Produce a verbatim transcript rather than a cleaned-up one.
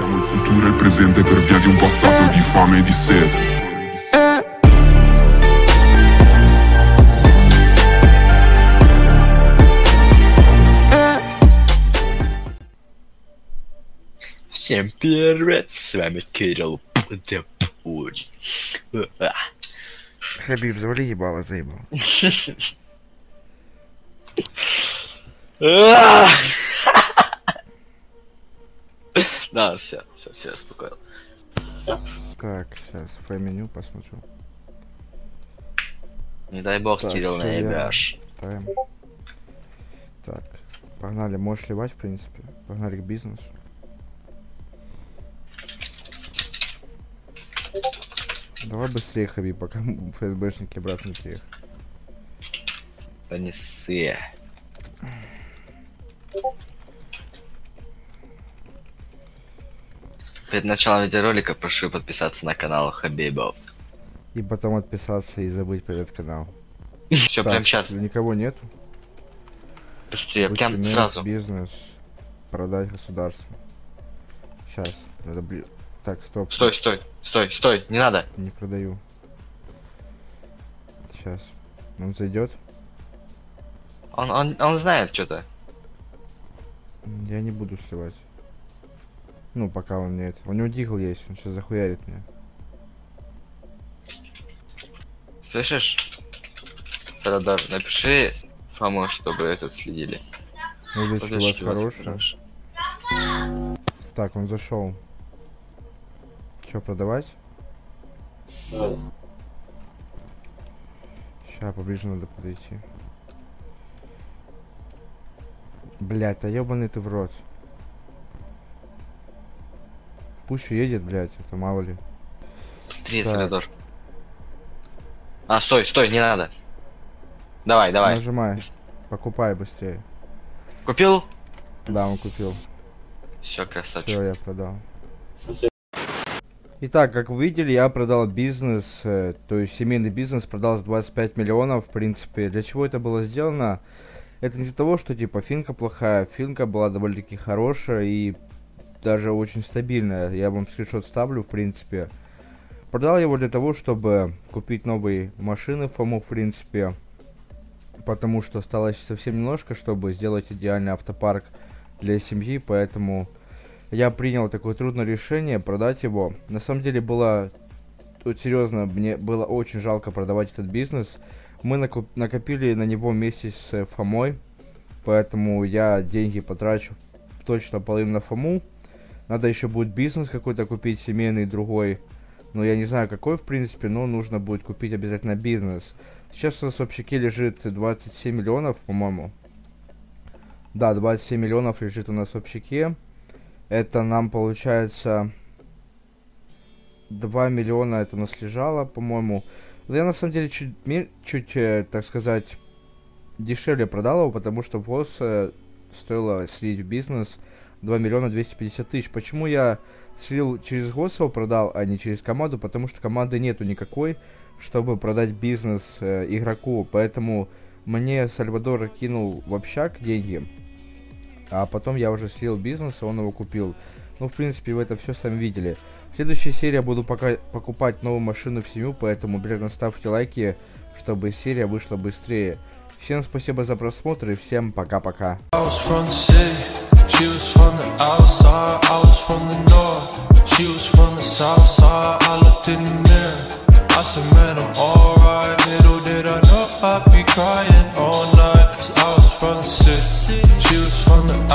Siamo il futuro e il presente per via di un passato di fame e di sete. Всем привет, с вами Кирилл Пудепуч. Хабиб, завали ебало, заебал. Да, все, все, все, успокоил. Так, сейчас фэ-меню посмотрю. Не дай бог, Так, Кирилл, всё, наебешь. Тайм. Так, погнали, можешь ливать, в принципе. Погнали к бизнесу. Давай быстрее, Хабиб, пока ФСБшники обратно не приехали. Да не ссы. Перед началом видеоролика прошу подписаться на канал Хабибов. И потом отписаться и забыть про этот канал. Все, Так, прям сейчас. никого нету. Быстрее, прям Лучше сразу. Бизнес. Продать государству. Сейчас. Надо бли... Так, стоп. Стой, стой, стой, стой, не надо. Не продаю. Сейчас. Он зайдет. Он, он, он знает что-то. Я не буду сливать. Ну, пока он нет. У него дигл есть, он сейчас захуярит меня. Слышишь? Сарадар, напиши Фому, чтобы этот следили. Удачи у вас хорошая. хорошая. Так, он зашел. Че, продавать? Да. Сейчас поближе надо подойти. Блять, а ебаный ты в рот. Пусть уедет, блять, это мало ли. Быстрее, Так. Сарадар. А, стой, стой, не надо. Давай, давай. Нажимай. Покупай быстрее. Купил? Да, он купил. Все, красавчик. Все, я продал. Итак, как вы видели, я продал бизнес, э, то есть семейный бизнес продал за двадцать пять миллионов, в принципе. Для чего это было сделано? Это не из-за того, что типа финка плохая, финка была довольно-таки хорошая и даже очень стабильная. Я вам скриншот вставлю, в принципе. Продал его для того, чтобы купить новые машины Фому, в принципе. Потому что осталось совсем немножко, чтобы сделать идеальный автопарк для семьи, поэтому я принял такое трудное решение продать его. На самом деле было, вот серьезно, мне было очень жалко продавать этот бизнес. Мы накоп накопили на него вместе с Фомой, поэтому я деньги потрачу точно половину на Фому. Надо еще будет бизнес какой-то купить, семейный другой. Но я не знаю какой, в принципе, но нужно будет купить обязательно бизнес. Сейчас у нас в общаке лежит двадцать семь миллионов, по-моему. Да, двадцать семь миллионов лежит у нас в общаке. Это нам получается два миллиона, это у нас лежало, по-моему. Я на самом деле чуть, чуть э, так сказать, дешевле продал его, потому что ВОЗ э, стоило слить в бизнес два миллиона двести пятьдесят тысяч. Почему я слил через ГОС его продал, а не через команду? Потому что команды нету никакой, чтобы продать бизнес э, игроку. Поэтому мне Сальвадор кинул в общак деньги, а потом я уже слил бизнес, и он его купил. Ну, в принципе, вы это все сами видели. В следующей серии я буду пока покупать новую машину в семью, поэтому, блядь, ставьте лайки, чтобы серия вышла быстрее. Всем спасибо за просмотр и всем пока-пока. She was from the outside, I was from the north. She was from the south side, I looked in the mirror. I said, man, I'm alright. Little did I know I'd be crying all night, cause I was from the city. She was from the